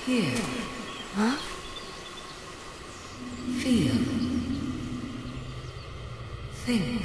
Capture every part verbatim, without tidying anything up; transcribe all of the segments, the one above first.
Hear. Huh? Feel. Think.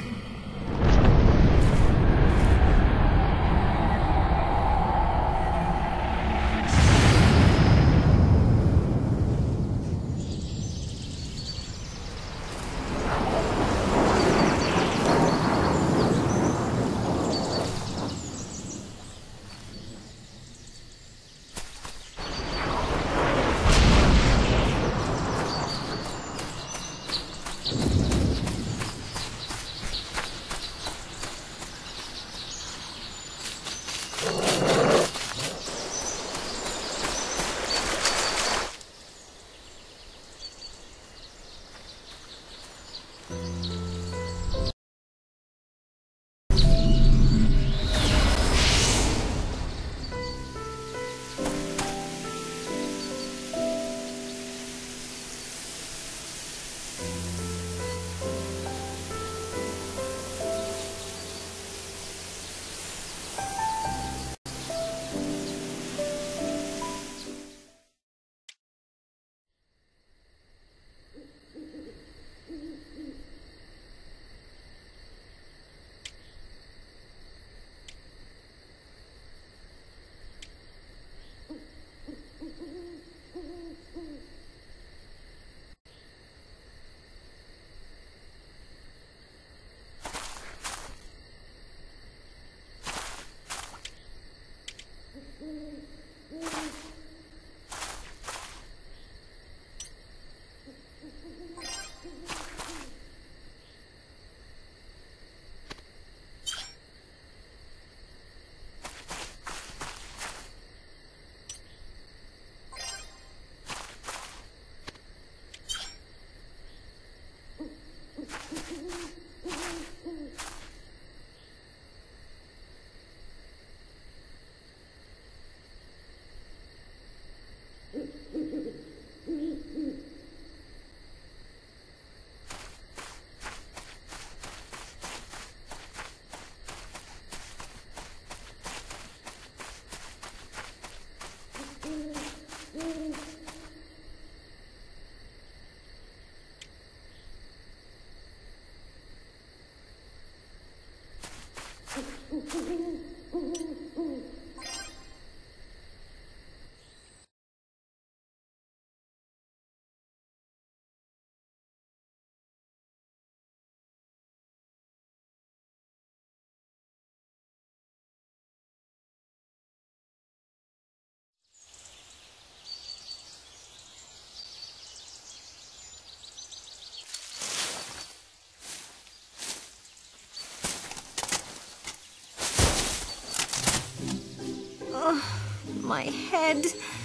My head.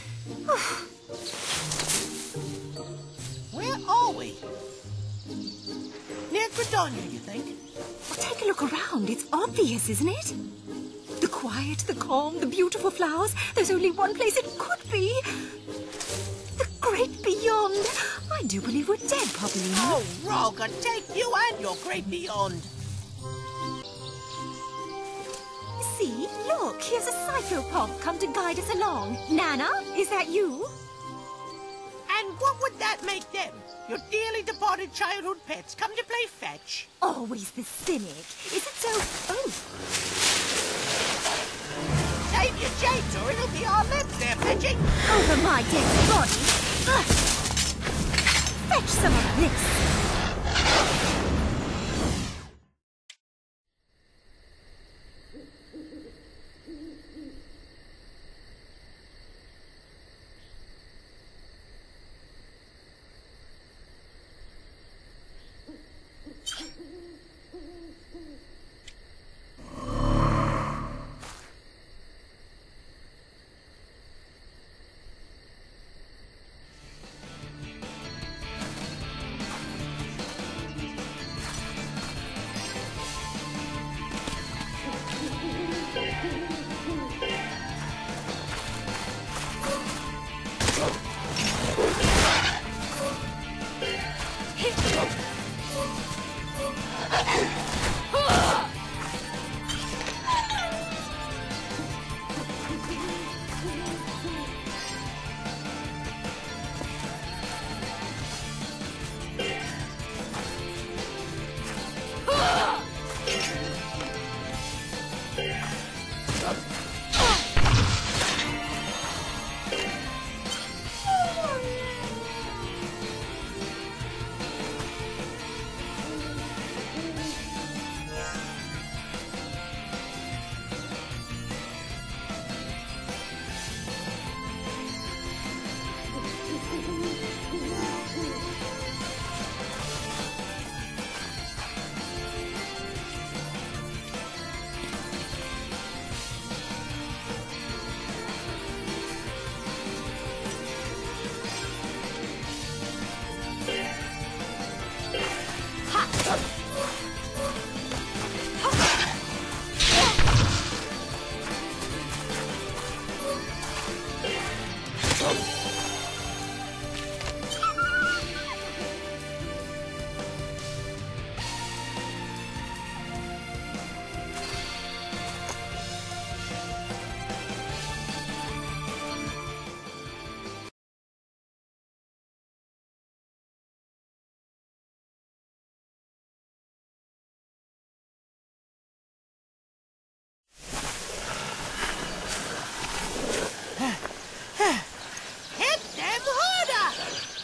Where are we? Near Gridania, you think? Well, take a look around. It's obvious, isn't it? The quiet, the calm, the beautiful flowers. There's only one place it could be. The great beyond. I do believe we're dead, Popolino. Oh, Roger, take you and your great beyond. See, look, here's a psychopomp come to guide us along. Nana, is that you? And what would that make them? Your dearly departed childhood pets come to play fetch? Always the cynic. Is it so... Oh. Save your jades or it'll be our lips they're fetching. Over my dead body. Ugh. Fetch some of this.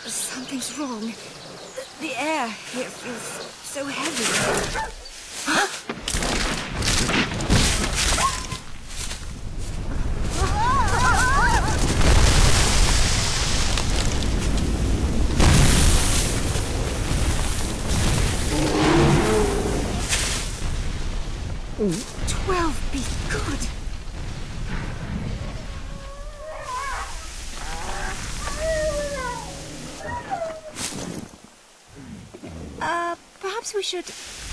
Something's wrong. The, the air here feels so heavy. Twelve be good. Uh, perhaps we should...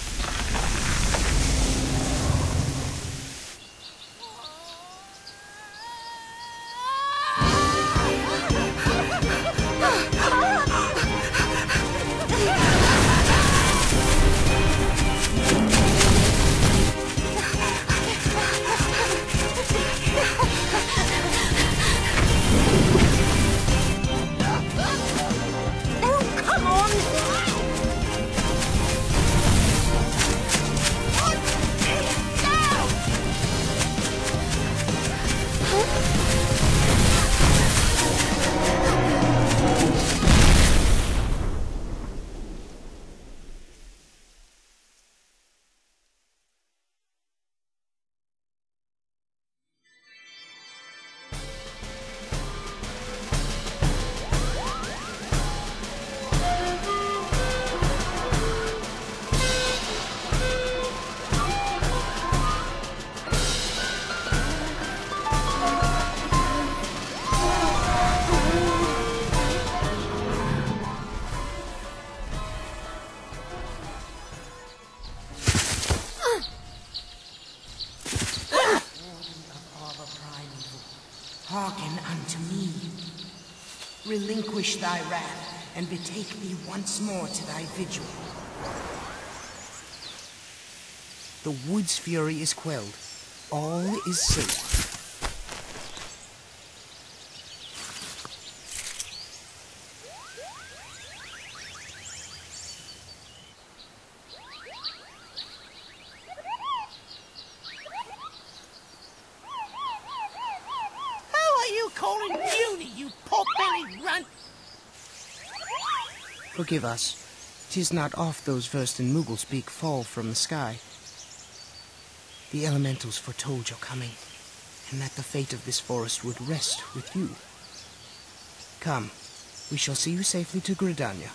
Hearken unto me. Relinquish thy wrath, and betake thee once more to thy vigil. The wood's fury is quelled. All is safe. Calling puny, you pot-bellied runt! Forgive us. 'Tis not oft those versed in Moogle speak fall from the sky. The elementals foretold your coming, and that the fate of this forest would rest with you. Come, we shall see you safely to Gridania.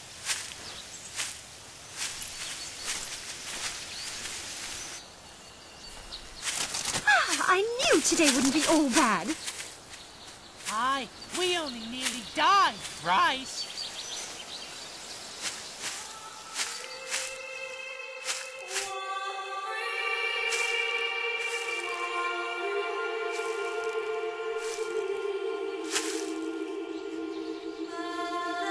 Ah, I knew today wouldn't be all bad. Aye, we only nearly died, thrice.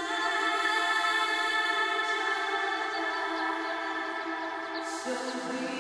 So